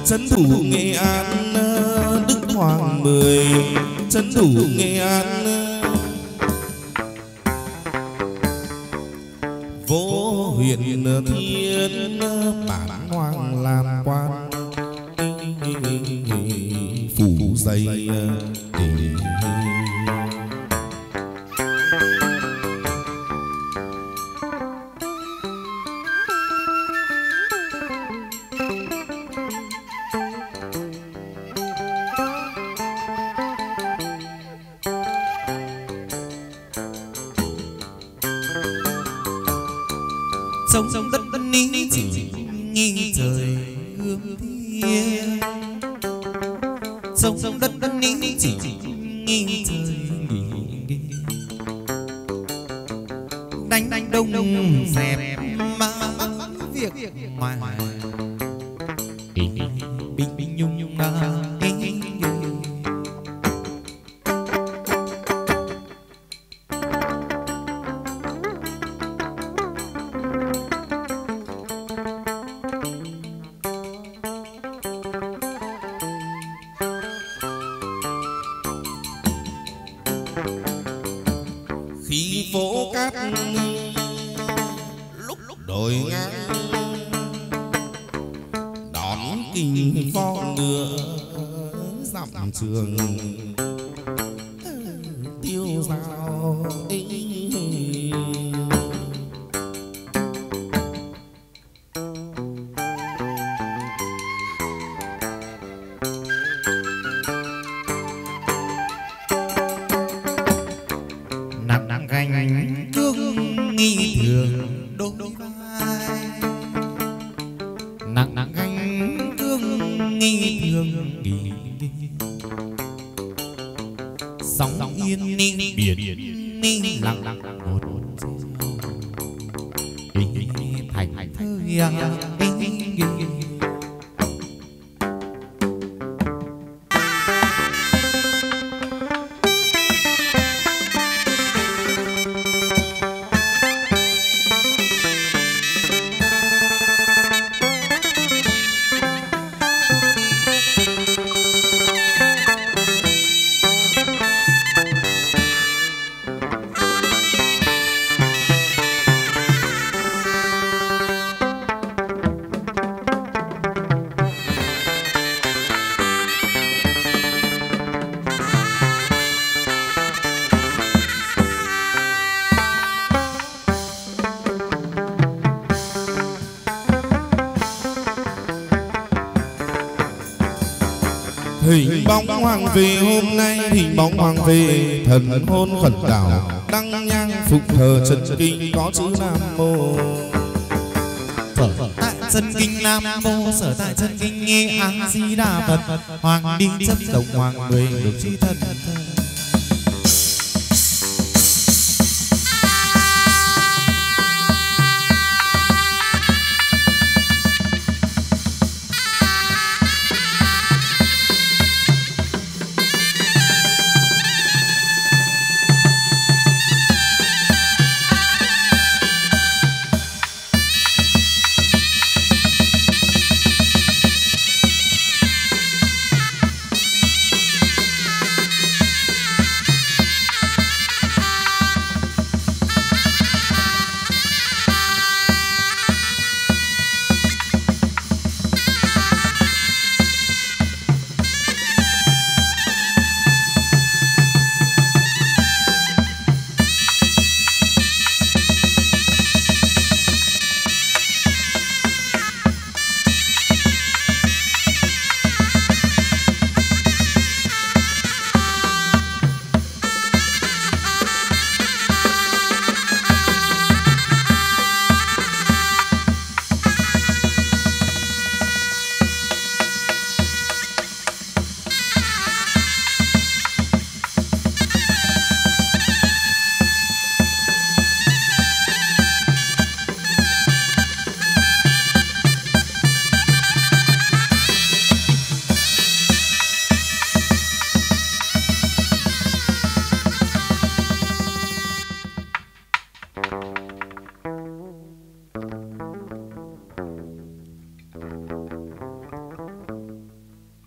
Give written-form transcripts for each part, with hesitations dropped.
trấn thủ Nghệ An Đức Hoàng Mười, trấn thủ Nghệ An Vô huyện Thiên, bản Hoàng làm quan phủ dày. Sông đất ní chỉ nghi trời hương thiên, sông đất ní chỉ nghi trời đánh đông dẹp mà việc ngoài bình nhung nhung khi phố cát lúc đổi ngang đón kinh phong ngựa dặm trường tiêu dao nặng gánh cương nghi thường đôi vai, nặng gánh cương nghi thường sóng yên ninh biển ninh lặng một thành thơi hình bóng hoàng về hôm nay, hình bóng hoàng về thần hôn khẩn đảo đăng nhang phục thờ trần kinh có chữ Nam Mô. Sở tại chân kinh Nam Mô, sở tại chân kinh Nghệ An Di Đà Phật, hoàng đi chấp đồng hoàng mười được chi thần.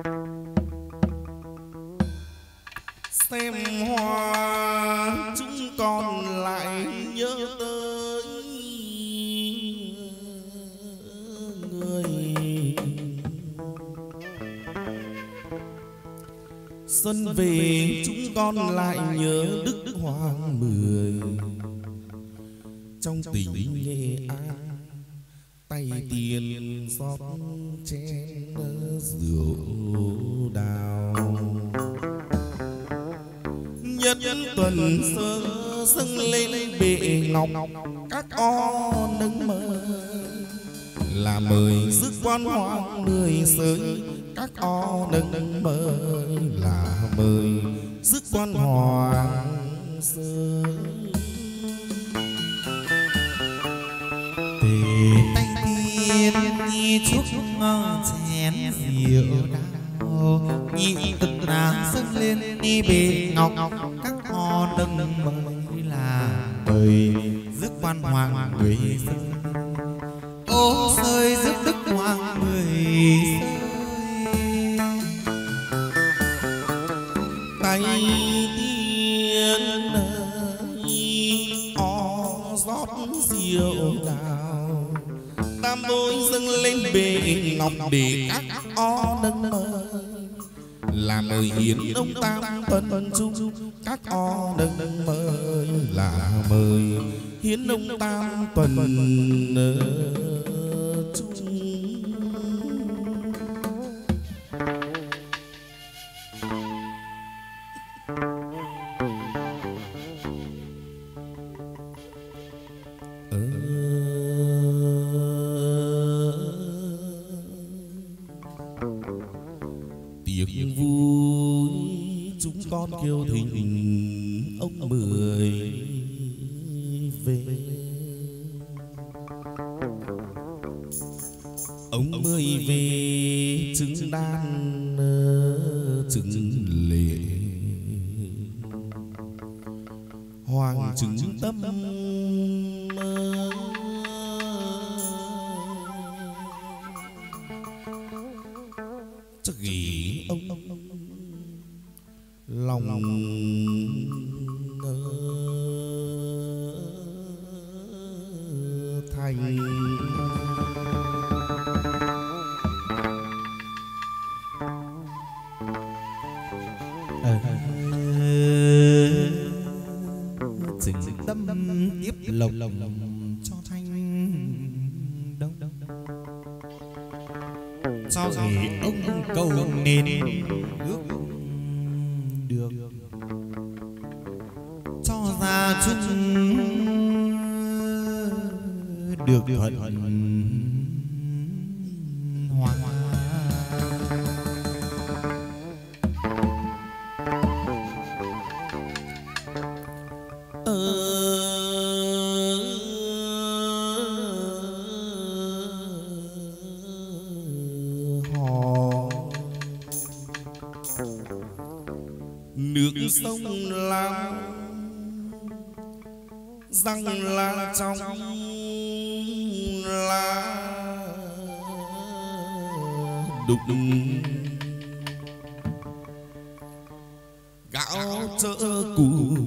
xem hoa chúng con lại nhớ tới người. Xuân về chúng con lại nhớ Đức Hoàng Mười. Trong tình Nghệ An tay tiền rót chén rượu đào. Nhất tuần sơ dâng lên bệ ngọc các o nâng mơ, là mời rước quan hoàng người sới. Các o nâng mơ là mời rước quan hoàng sới. Tay tiên nhi chúc chén rượu đào, nhị từng nàng dâng lên đi bệ ngọc các ho nâng mời, là mời rước quan hoàng người sơi. Ô sơi rước Đức Hoàng người sơi. Tay tiên o rót rượu đào, tam bối dâng lên bệ ngọc để các o nâng mơ, là mời hiến ông tam tuần chung. Các o nâng mơ là mời hiến ông tam tuần chung. Tiệc vui chúng con kêu thỉnh ông Mười về. Ông Mười về chứng đan chứng lệ, hoàng chứng tâm chắc gì ông lòng thành. Chứng tâm tiếp lồng cho thanh đông, cho gì ông cầu nên ước được, cho ra chung được thuận hòa. Nước sông Lam răng la trong lá đục, gạo chợ cù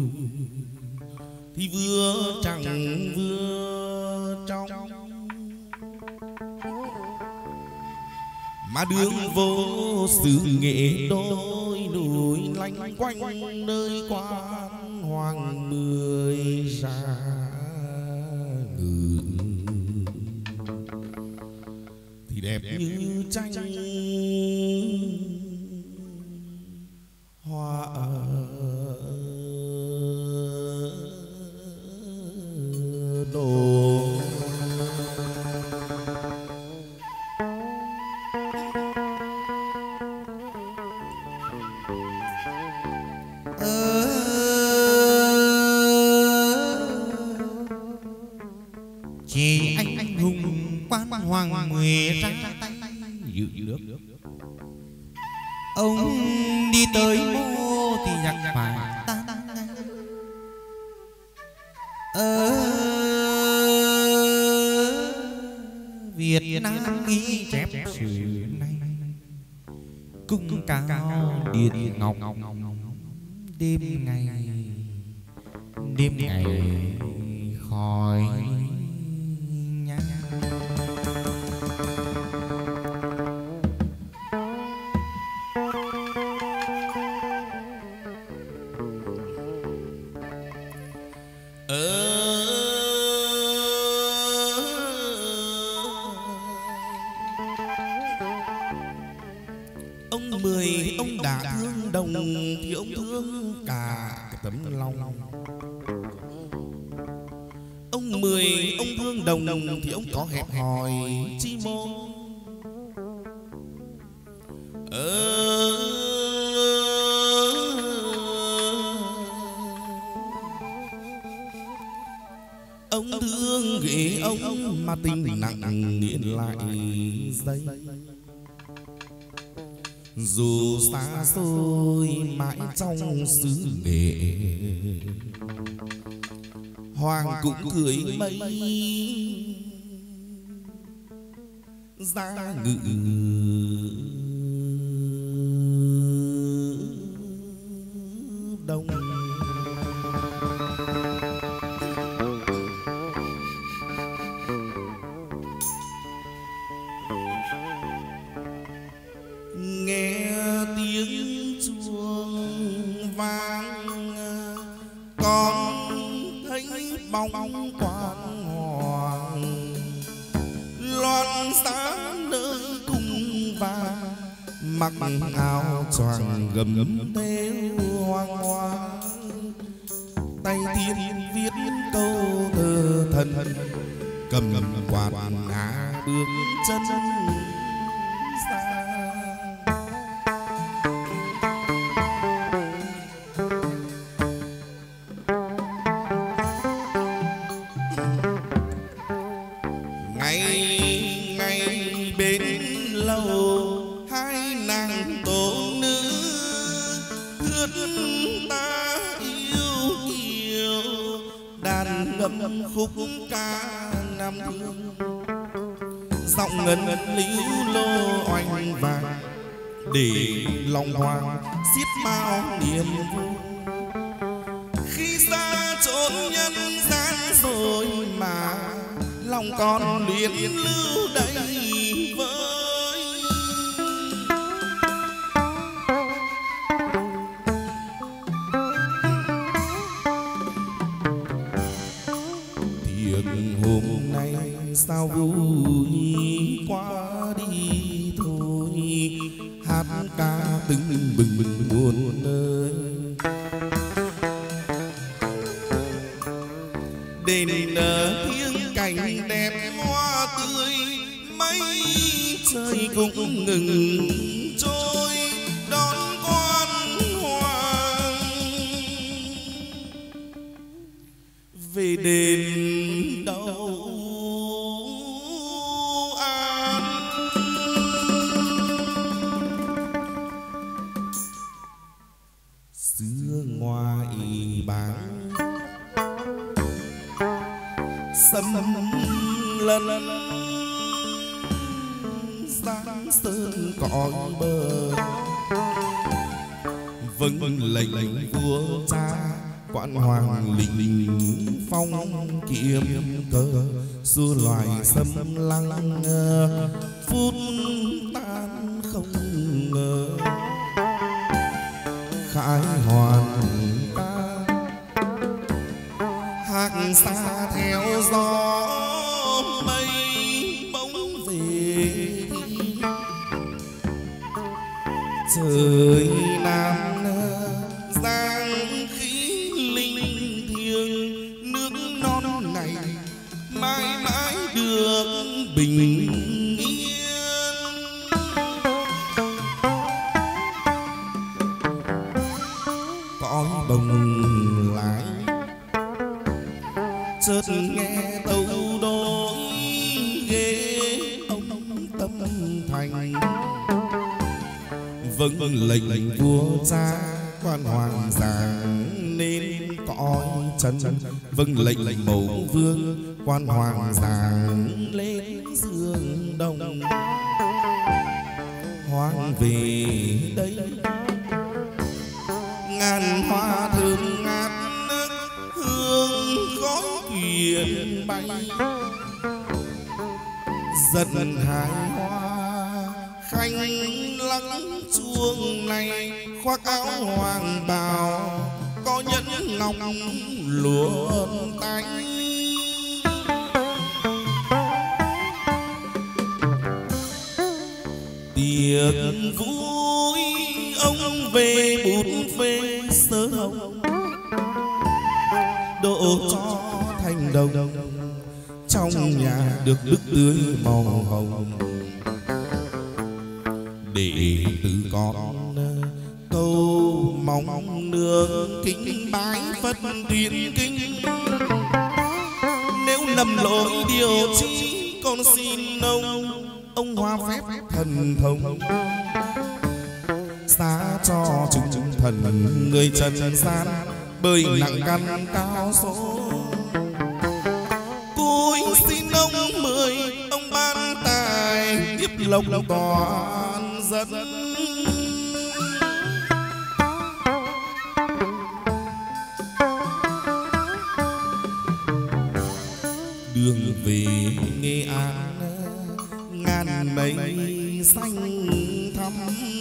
thì vừa chẳng vừa trong, mà đường vô xứ Nghệ đôi núi lanh quanh nơi quan Hoàng Mười ra ngự, thì đẹp như tranh hoa đồ. Chỉ anh hùng quan Hoàng Mười ra tay giữ nước, ông đi tới mô thì nhạc phải tan. Việt Nam ghi chép sử này, cung cao điện ngọc đêm ngày khói nhang. Ông Mười ông đã thương đồng thì ông thương cả cái tấm lòng. Ông Mười ông thương đồng thì ông có hẹp hòi chi mô. Ông thương ghế ông mà tình nặng nghiện lại dây. Dù xa xôi mãi trong xứ nghệ, hoàng cũng cưới mây ra ngự đông. Nghe tiếng chuông vang con thấy bóng quan hoàng loan sáng nơi cung vàng, mặc áo choàng gầm theo hoang hoa, tay tiên viết câu thơ thần, cầm quạt ngã bước chân xa. Ngày bên lâu hai nàng tổ nữ thướt ta yêu kiều, đàn ngâm khúc ca năm thương, giọng ngân líu lô oanh vàng để lòng hoàng xiết bao niềm vui. Khi xa chốn nhân gian rồi mà lòng con luyến lưu đầy vơi. Thiệt hôm nay sao vui quá đi thôi, hát ca tưng bừng buồn nơi. Đền thiêng cảnh đẹp hoa tươi, mây trời cũng ngừng trôi đón quan hoàng về đền đâu an. Xưa ngoài bảng xâm lân giang sơn cõi bờ, vâng lệnh vua cha quan hoàng linh phong kiếm cờ, xua loài xâm lăng phút tan không ngờ. Khải hoàn ta hát xa theo gió mây bóng về, trời Nam giang khí linh thiêng, nước non này mãi mãi được bình yên. Cõi bồng lái chợt nghe tấu đối ghế ông tâm thành, vâng lệnh vua cha quan hoàng giảng nên cõi chân, vâng lệnh mẫu vương quan hoàng giảng lên dương đông. hoang về đây. Ngàn hoa thơm ngát hương khói thuyền bay, dần hài hoa khanh lắng chuông này. Khoác áo hoàng bào có nhẫn ngọc luồn tay. Tiệc vui ông về bút phê sớ hồng, đổ cho thành đồng. Trong nhà được đức tươi màu hồng, để từ con câu mong nương kính bái Phật tuyên kinh. Nếu lầm lỗi điều chi con xin ông hoa phép thần thông, xá cho chúng thần người trần gian bơi nặng căn cao số. Cúi xin ông mời ông ban tài tiếp lộc toàn dân. Đường về Nghệ An ngàn mây xanh thắm,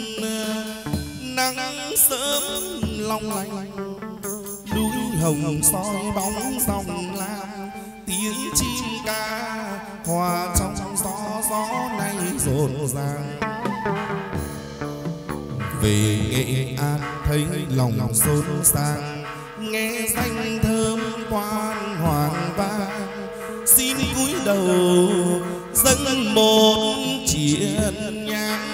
nắng sớm long lanh, núi hồng soi bóng dòng lam. Tiếng chim ca hòa trong gió, gió nay rộn ràng. Về Nghệ An thấy lòng xôn xang, nghe danh thơm quan hoàng vang. Xin cúi đầu dâng một triền nhang.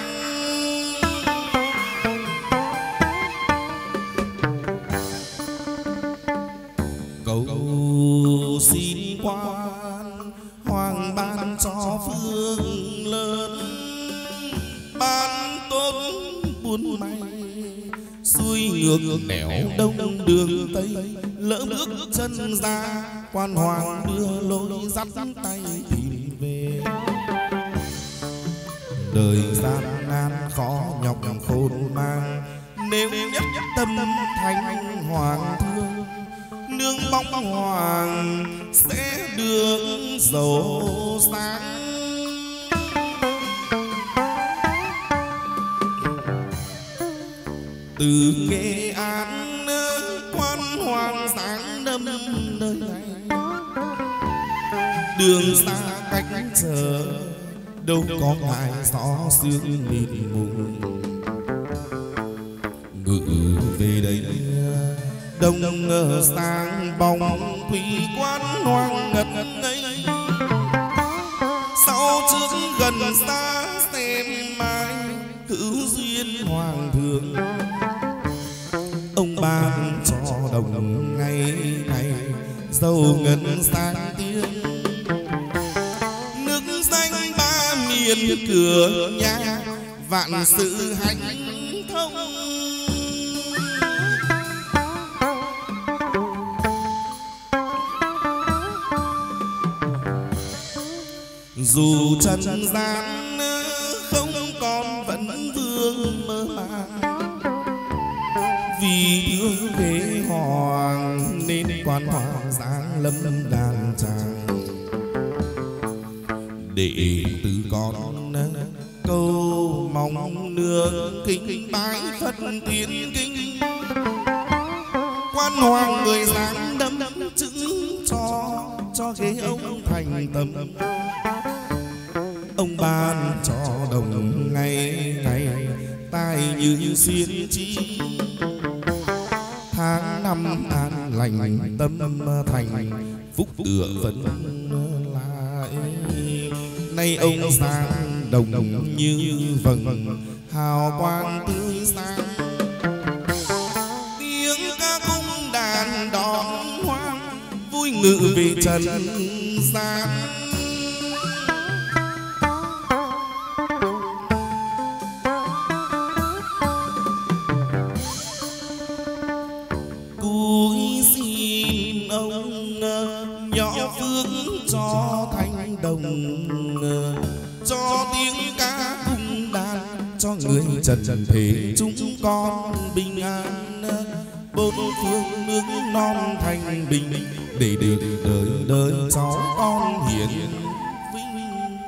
Cầu xin quan hoàng ban cho phương lớn, ban tốt buôn may xuôi ngược nẻo đông đường tây. Lỡ bước chân ra quan hoàng đưa lối dắt tay tìm về. Đời gian nan khó nhọc khôn mang, nếu nhất tâm thánh hoàng thương. Nương bóng hoàng sẽ được giàu sáng. Từ Nghệ An quan hoàng sáng đâm nơi này, đường xa cách chờ đâu có ngại gió sương mịt mùng. Ngự về đây đông sang bóng thủy quan hoàng ngất ngây. Sau trước gần xa xem mai hữu duyên hoàng thượng. Ông ban cho đồng ngày này dầu ngân sang tiếng. Nước danh ba miền cửa nhà vạn sự hạnh thông. Dù trần gian không còn vẫn vương mơ màng, vì thương về hoàng nên quan hoàng giáng lâm đàn tràng. Đệ tử con câu mong nương kính bái Phật tuyên kinh. Quan hoàng người giáng đâm chứng cho ghế ông thành tâm. Ông ban cho đồng ngày ngày tai như xuyên chi. Tháng năm an lành tâm thành phúc tựa vẫn lại. Nay ông sang đồng như vầng hào quang tươi sáng. Tiếng ca cung đàn đón hoang vui ngự về trần gian. Cúi xin ông nhỏ phước cho thanh đồng, cho tiếng ca cung đàn cho người trần thế chúng con bình an, bốn phương nước non thanh bình, để được đời đời cháu con hiền vinh.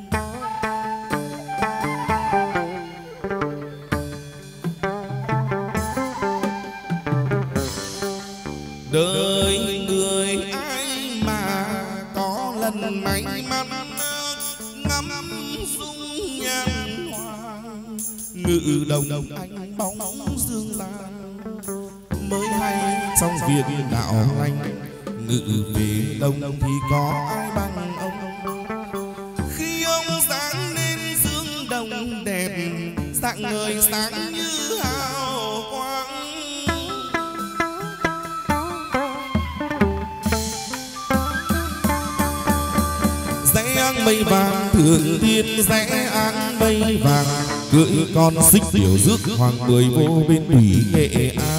Đời người ai mà có lần may mắn ngắm dung nhan hoa, ngự đồng anh bóng dương lan, mới hay trong việc đạo lành, ngự về đông thì có ai bằng ông. Khi ông dáng lên dương đồng đẹp, dạng người sáng như hào quang. Rẽ áng mây vàng thượng thiên, rẽ áng mây vàng cưỡi con xích diều rước hoàng bưởi vô bên thủy Nghệ An.